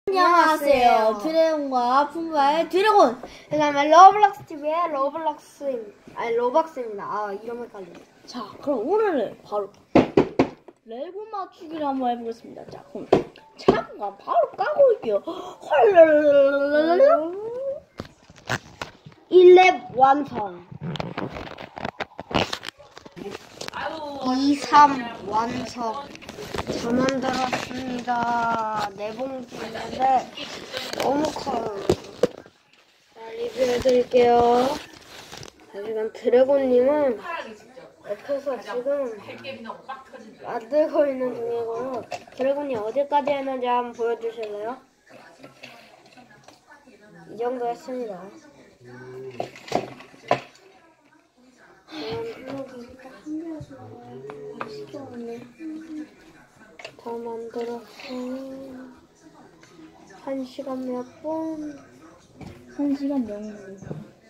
안녕하세요. 드래곤과 품바의 드래곤. 그 다음에 러블록스 TV의 로벅스입니다. 아, 이름 헷갈리네. 자, 그럼 오늘은 바로 레고 맞추기를 한번 해보겠습니다. 자, 그럼 잠깐 바로 까고 올게요. 헐. 1렙 완성. 2, 3 완성. 잘 만들었습니다. 네 봉지인데 너무 커요. 자, 리뷰해드릴게요. 자, 지금 드래곤님은 옆에서 지금 만들고 있는 중이고요. 드래곤이 어디까지 했는지 한번 보여주실래요? 이 정도 했습니다. 다 만들었어. 1시간 몇 분? 1시간 명분.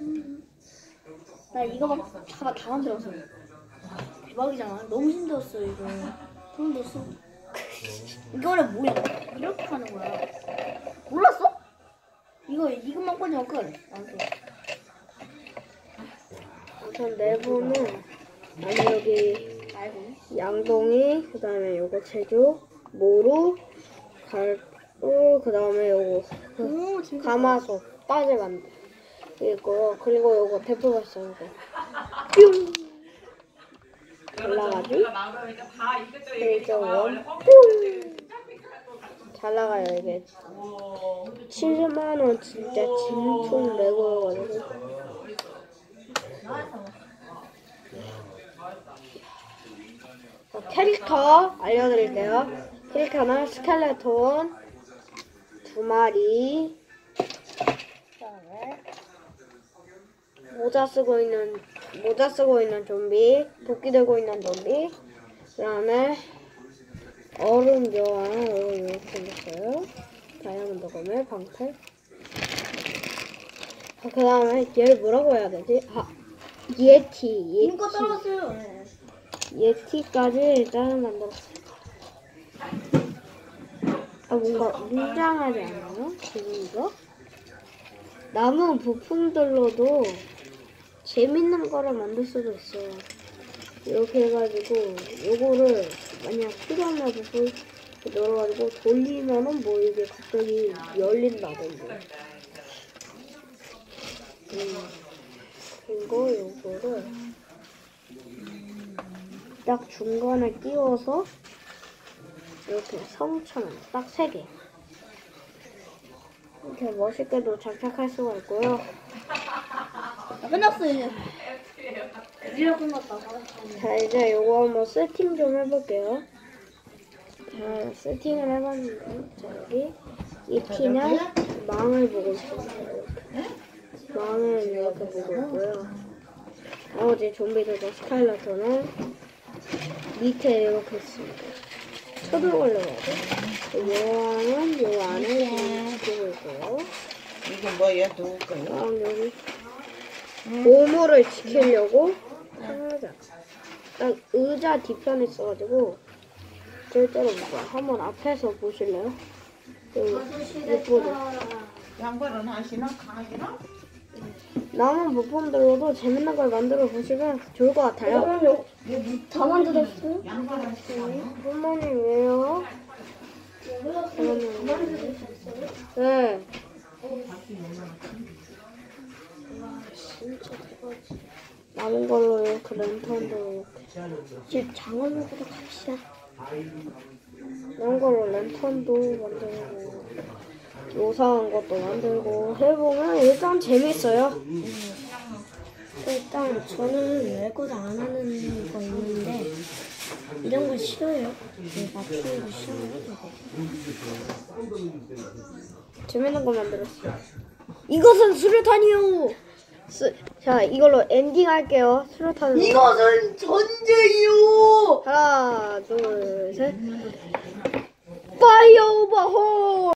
나 이거 다 만들었어. 와, 대박이잖아. 너무 힘들었어, 이거. 힘들었어. 이거는 뭐야? 이렇게 하는 거야. 몰랐어? 이것만 꺼내면 끝. 아무튼 내부는 여기 양동이, 그 다음에 요거 제주, 모루, 갈고, 그 다음에 요거 가마솥, 빠제 만들 그리고 요거 대포 발사한 거 뿅 잘나가지? 그리고 원 뿅 잘나가요. 이게 7만원 진짜 진품 레고여가지고. 캐릭터 알려드릴게요. 캐릭터는 스켈레톤 2마리, 그다음에 모자 쓰고 있는 좀비, 도끼 들고 있는 좀비, 그다음에 얼음 여왕 이렇게 생겼어요. 다이아몬드 검의 방패. 그다음에 얘를 뭐라고 해야 되지? 예티. 이거 떨어졌어요. 예티까지 일단은 만들었습니다. 뭔가 웅장하지 않아요? 지금 이거? 남은 부품들로도 재밌는 거를 만들 수도 있어요. 이렇게 해가지고 요거를 만약 필요한 부분 넣어가지고 돌리면은 뭐 이게 갑자기 열린다든지. 그리고 요거를 딱 중간에 끼워서 이렇게 성처럼 딱 3개 이렇게 멋있게도 장착할 수가 있고요. 끝났어, 이제. 드디어 끝났다. 자, 이제 요거 한번 세팅 좀 해볼게요. 자, 세팅을 해봤는데, 자, 여기 이 티는 망을 보고 있습니다. 이렇게. 망을 이렇게 보고 있고요. 나머지 좀비들과 스카일러터는 밑에 이렇게 있습니다. 쳐들어가려고 하죠. 여왕은 요 안에 지키고 있고요. 이게 뭐야? 누구까요? 여왕 여기 보물을 지키려고 상의자. 딱 의자 뒤편에 있어가지고 절대로 못 봐요. 한번 앞에서 보실래요? 못 보죠. 양말은 하시나? 가시나? 남은 부품들로도 재밌는 걸 만들어 보시면 좋을 것 같아요. 다 만들었어? 양말 하시나? 부모님 왜요? 네. 진짜 대박이지. 남은 걸로 이렇게 랜턴도 집 장어먹으러 갑시다. 남은 걸로 랜턴도 만들고 요상한 것도 만들고 해보면 일단 재밌어요. 일단 저는 레고도 안 하는 거 있는데 이런 거 싫어요. 맞추는 거 싫어요. 재밌는 거 만들었어요. 이것은 수류탄이요. 자, 이걸로 엔딩 할게요. 수류탄. 이것은 전쟁이요. 하나, 둘, 셋. 파이어 오버 홀.